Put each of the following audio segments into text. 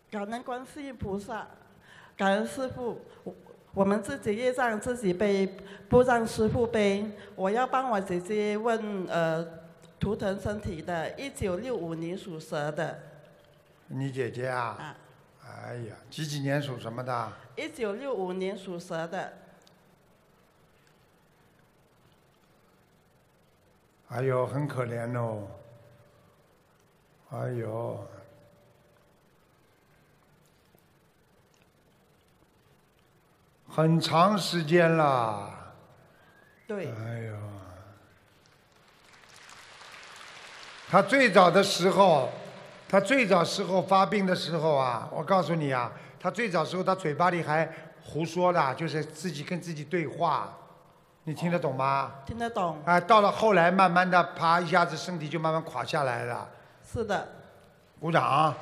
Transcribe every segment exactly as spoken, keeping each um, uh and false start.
感恩观世音菩萨，感恩师父。我我们自己业障自己背，不让师父背。我要帮我姐姐问呃图腾身体的，一九六五年属蛇的。 你姐姐啊？ 啊。 哎呀，几几年属什么的？ 一九六五年属蛇的。 哎呦，很可怜哦。哎呦。很长时间了。 对。 哎呦。他最早的时候，他最早时候发病的时候啊，我告诉你啊，他最早时候他嘴巴里还胡说的，就是自己跟自己对话，你听得懂吗？ 听得懂。 啊，到了后来，慢慢的，啪一下子身体就慢慢垮下来了。 是的。 鼓掌。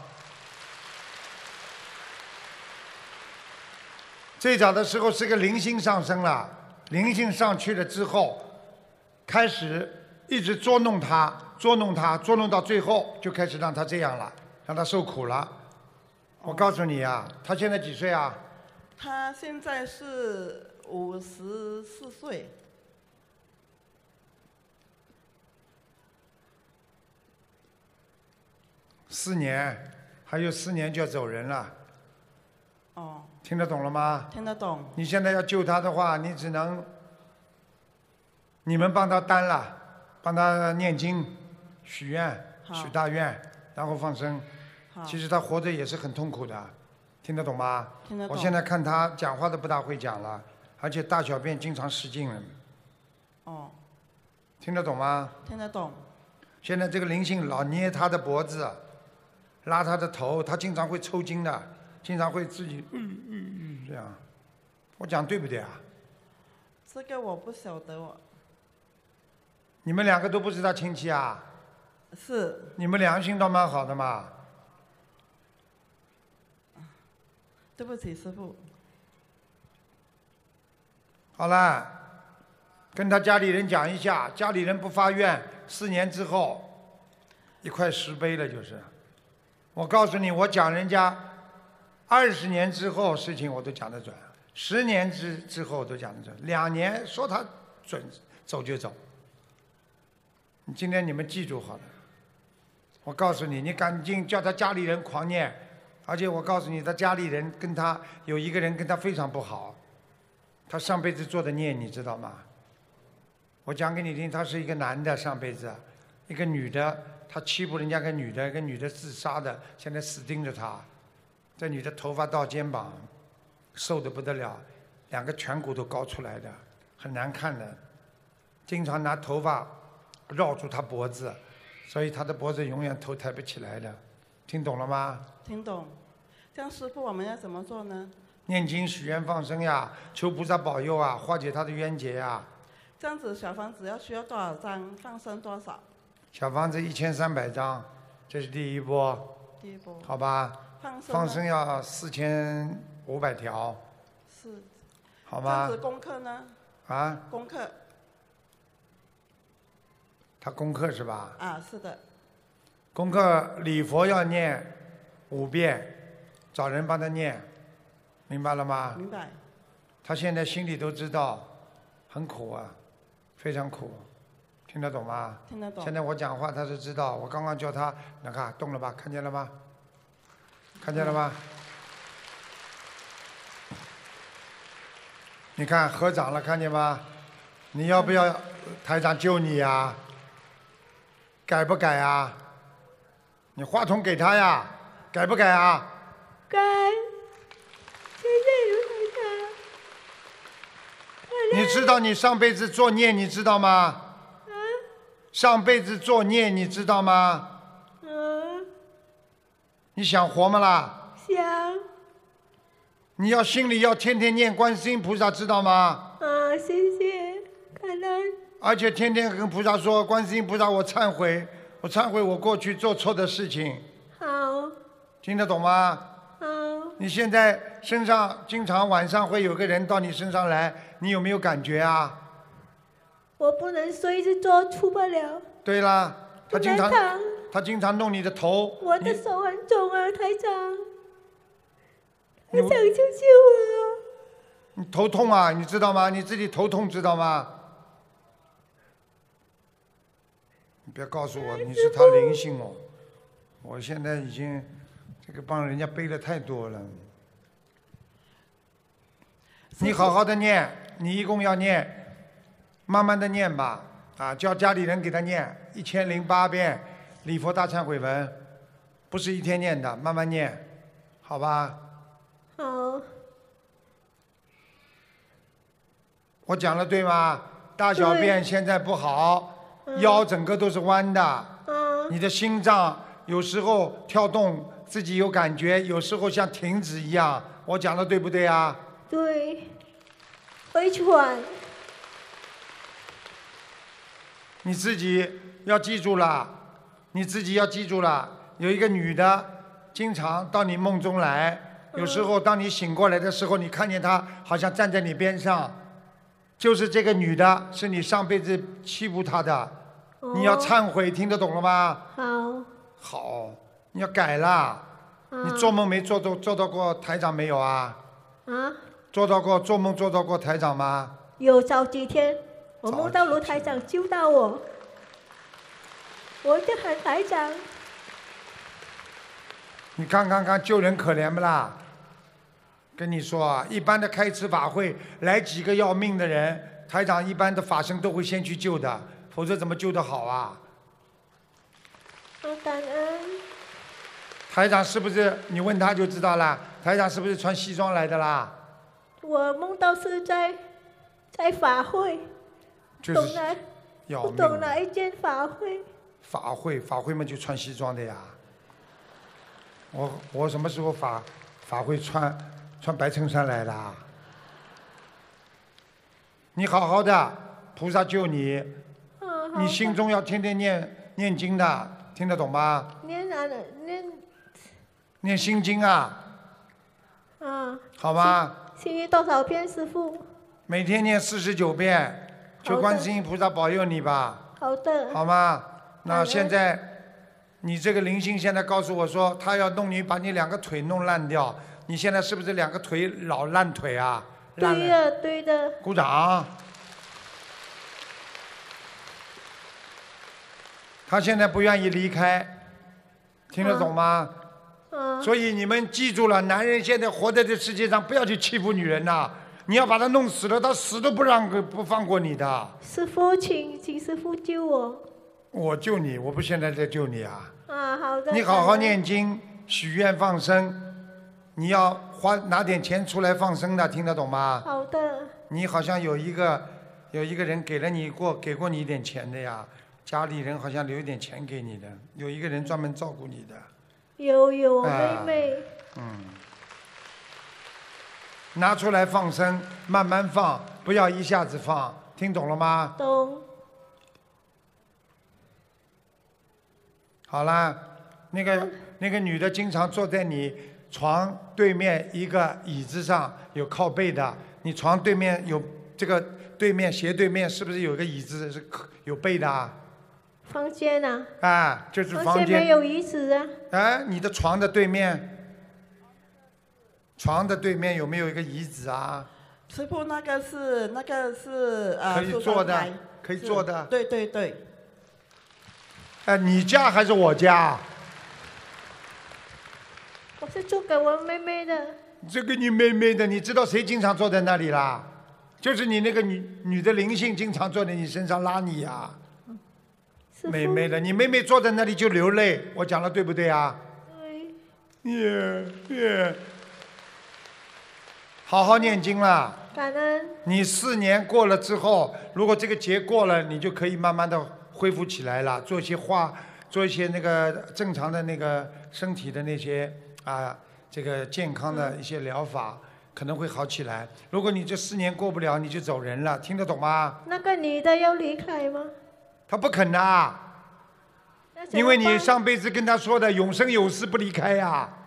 最早的时候是个灵性上升了，灵性上去了之后，开始一直捉弄他，捉弄他，捉弄到最后就开始让他这样了，让他受苦了。我告诉你啊，他现在几岁啊？ 他现在是五十四岁。 四年，还有四年就要走人了。 哦。 听得懂了吗？ 听得懂。 你现在要救他的话，你只能，你们帮他担了，帮他念经、许愿、许大愿，然后放生。其实他活着也是很痛苦的，听得懂吗？ 听得懂。 我现在看他讲话都不大会讲了，而且大小便经常失禁了。 哦。 听得懂吗？ 听得懂。 现在这个灵性老捏他的脖子，拉他的头，他经常会抽筋的。经常会自己嗯嗯嗯这样，我讲对不对啊？ 这个我不晓得我。 你们两个都不是他亲戚啊？ 是。 你们良心倒蛮好的嘛。 对不起，师父。 好了，跟他家里人讲一下，家里人不发愿，四年之后一块石碑了就是。我告诉你，我讲人家。二十年之后事情我都讲得准，十年之之后都讲得准，两年说他准走就走。今天你们记住好了，我告诉你，你赶紧叫他家里人狂念，而且我告诉你，他家里人跟他有一个人跟他非常不好，他上辈子做的孽你知道吗？我讲给你听，他是一个男的上辈子，一个女的，他欺负人家个女的，一个女的自杀的，现在死盯着他。这女的头发到肩膀，瘦得不得了，两个颧骨都高出来的，很难看的。经常拿头发绕住她脖子，所以她的脖子永远头抬不起来的。听懂了吗？ 听懂。这样师父我们要怎么做呢？ 念经许愿放生呀，求菩萨保佑啊，化解她的冤结呀。 这样子小房子要需要多少张？放生多少？ 小房子一千三百张，这是第一波。 第一波。 好吧。 放生放生要四千五百条， 是， 好吧？ 这样子功课呢？ 啊？ 功课。 他功课是吧？ 啊，是的。 功课礼佛要念五遍，找人帮他念，明白了吗？ 明白。 他现在心里都知道，很苦啊，非常苦，听得懂吗？ 听得懂。 现在我讲话他是知道，我刚刚叫他，你看动了吧？看见了吗？看见了吗？你看合掌了，看见吗？你要不要台长救你呀？改不改啊？你话筒给他呀，改不改啊？ 改。谢谢卢台长。 你知道你上辈子作孽，你知道吗？ 啊？ 上辈子作孽，你知道吗？ 嗯。 你想活吗啦？ 想。 你要心里要天天念观世音菩萨，知道吗？ 啊，谢谢，感恩。 而且天天跟菩萨说，观世音菩萨，我忏悔，我忏悔我过去做错的事情。 好。 听得懂吗？ 好。 你现在身上经常晚上会有个人到你身上来，你有没有感觉啊？ 我不能说一直做，出不了。 对啦，他经常不能躺他经常弄你的头。 我的手很肿啊，台长。 我想救救我！ 你头痛啊，你知道吗？你自己头痛知道吗？你别告诉我你是他灵性哦，我现在已经这个帮人家背的太多了。你好好的念，你一共要念，慢慢的念吧，啊，叫家里人给他念一千零八遍礼佛大忏悔文，不是一天念的，慢慢念，好吧？ 好。 我讲的对吗？大小便现在不好， 嗯、 腰整个都是弯的， 嗯、 你的心脏有时候跳动自己有感觉，有时候像停止一样。我讲的对不对啊？ 对，会喘。 你自己要记住了，你自己要记住了。有一个女的，经常到你梦中来，有时候当你醒过来的时候，你看见她好像站在你边上。就是这个女的，是你上辈子欺负她的， 哦、 你要忏悔，听得懂了吗？ 好。 好，你要改了。啊、你做梦没做到做到过台长没有啊？ 啊？ 做到过做梦做到过台长吗？ 有早几天，我梦到卢台长救到我，我就喊台长。 你看看看，救人可怜不啦？跟你说啊，一般的开持法会来几个要命的人，台长一般的法身都会先去救的，否则怎么救得好啊？ 啊，感恩。 台长是不是？你问他就知道了。台长是不是穿西装来的啦？ 我梦到是在在法会， 就是懂哪？ 要命。 不懂哪一间法会？ 法会，法会嘛就穿西装的呀。我我什么时候法法会穿？穿白衬衫来的，你好好的，菩萨救你， 嗯、 你心中要天天念念经的，听得懂吗？ 念哪的念？ 念心经啊。 啊。 好吗？ 心经多少遍，师父？ 每天念四十九遍，求观世音菩萨保佑你吧。 好的。 好吗？那现在，你这个灵性现在告诉我说，他要弄你，把你两个腿弄烂掉。你现在是不是两个腿老烂腿啊？ 对的，对的。 鼓掌。他现在不愿意离开，听得懂吗？ 嗯。 所以你们记住了，男人现在活在这世界上，不要去欺负女人呐！你要把他弄死了，他死都不让不放过你的。 师父，请请师父救我。 我救你，我不现在在救你啊。 啊，好的。 你好好念经，许愿放生。你要花拿点钱出来放生的，听得懂吗？ 好的。 你好像有一个有一个人给了你过给过你一点钱的呀，家里人好像留一点钱给你的，有一个人专门照顾你的。 有有，妹妹。 啊、嗯。拿出来放生，慢慢放，不要一下子放，听懂了吗？ 懂。 好啦，那个、嗯、那个女的经常坐在你床对面一个椅子上，有靠背的。你床对面有这个对面斜对面是不是有个椅子是有背的啊？ 房间啊。 啊，就是房间。 房间没有椅子啊。 哎，你的床的对面，床的对面有没有一个椅子啊？ 师父，那个是那个是呃， 可以坐的，可以坐的。 对对对。 哎，你家还是我家？ 我是做给我妹妹的。 这个你妹妹的，你知道谁经常坐在那里啦？就是你那个女女的灵性经常坐在你身上拉你呀、啊。妹妹的，你妹妹坐在那里就流泪，我讲的对不对啊？ 对。 耶耶。好好念经啦。 感恩。 你四年过了之后，如果这个节过了，你就可以慢慢的恢复起来了，做一些化，做一些那个正常的那个身体的那些啊，这个健康的一些疗法，可能会好起来。如果你这四年过不了，你就走人了，听得懂吗？ 那个女的要离开吗？ 他不肯呐，因为你上辈子跟他说的永生有死不离开呀、啊，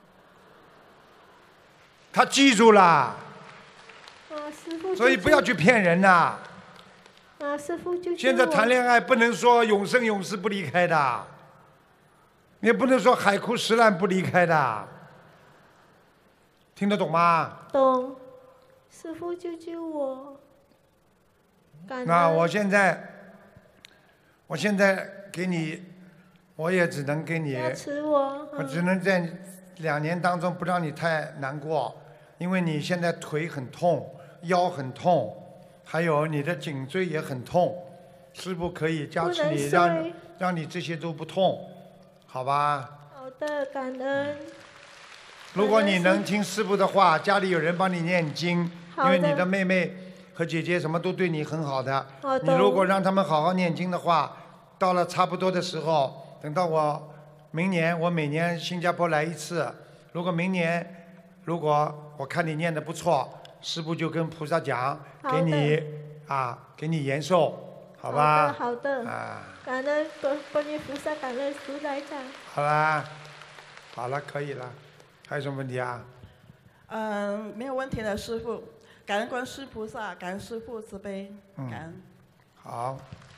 他记住了。 啊，师父。 所以不要去骗人呐。 啊，师父就。 现在谈恋爱不能说永生永世不离开的，也不能说海枯石烂不离开的。 听得懂吗？ 懂。师父救救我！感恩。 那我现在，我现在给你，我也只能给你， 加持我。 我只能在两年当中不让你太难过，因为你现在腿很痛，腰很痛，还有你的颈椎也很痛，师父可以加持你，让让你这些都不痛，好吧？ 好的，感恩。 如果你能听师父的话，家里有人帮你念经，因为你的妹妹和姐姐什么都对你很好的。 好的。 你如果让他们好好念经的话，到了差不多的时候，等到我明年，我每年新加坡来一次。如果明年，如果我看你念得不错，师父就跟菩萨讲，给你啊，给你延寿，好吧？ 好的，好的。 啊。 感恩观观音菩萨，感恩卢台长。 好啦，好了，可以了。还有什么问题啊？ 嗯，没有问题的，师父。感恩观世菩萨，感恩师父慈悲，感恩。 嗯、好。